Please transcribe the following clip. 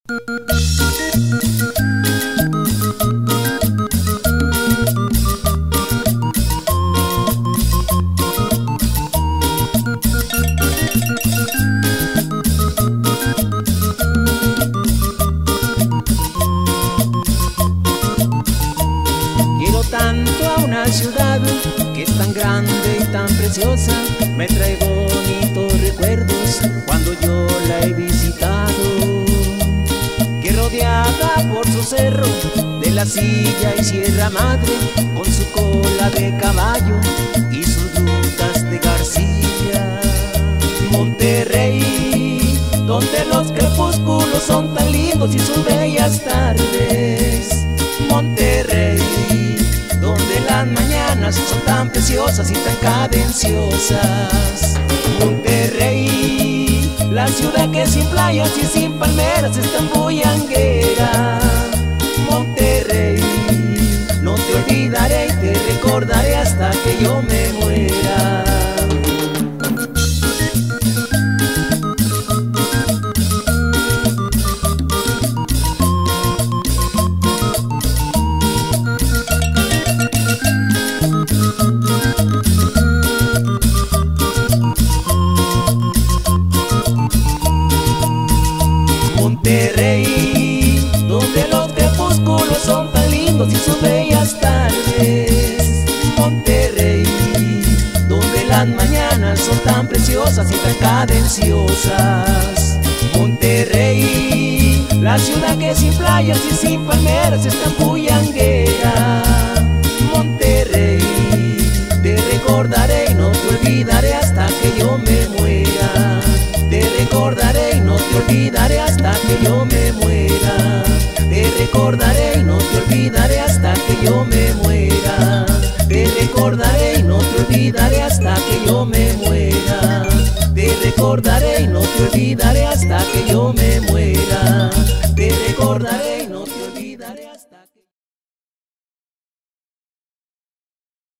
Quiero tanto a una ciudad que es tan grande y tan preciosa, me trae bonitos recuerdos cuando yo la he visitado. Que rodeada por su cerro de la Silla y Sierra Madre, con su cola de caballo y sus rutas de García. Monterrey, donde los crepúsculos son tan lindos y sus bellas tardes. Monterrey, donde las mañanas son tan preciosas y tan cadenciosas. Monterrey, la ciudad que sin playas y sin palmeras es tan bullanguera. Monterrey, no te olvidaré y te recordaré hasta que yo me muera. Monterrey, donde los crepúsculos son tan lindos y sus bellas tardes. Monterrey, donde las mañanas son tan preciosas y tan cadenciosas. Monterrey, la ciudad que sin playas y sin palmeras es tan bullanguera. Monterrey, te recordaré y no te olvidaré hasta que yo me muera. Te recordaré y no te olvidaré hasta que yo me muera. Te recordaré y no te olvidaré hasta que yo me muera. Te recordaré y no te olvidaré hasta que yo me muera. Te recordaré y no te olvidaré hasta que yo me muera. Te recordaré.